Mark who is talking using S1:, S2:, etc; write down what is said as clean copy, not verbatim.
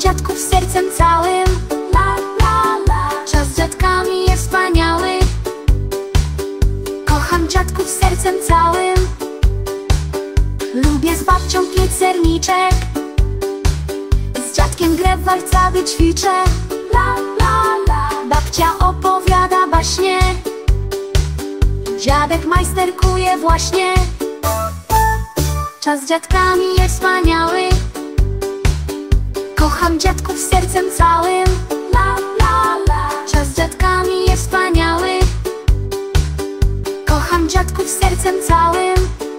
S1: dziadków sercem całym. La, la, la. Czas z dziadkami jest wspaniały. Kocham dziadków sercem całym. Lubię z babcią piec serniczek. Z dziadkiem grę w warcaby ćwiczę. La, la, la. Babcia opowiada baśnie. Dziadek majsterkuje właśnie. Czas z dziadkami jest wspaniały. Kocham dziadków sercem całym. La, la, la. Czas z dziadkami jest wspaniały. Kocham dziadków sercem całym.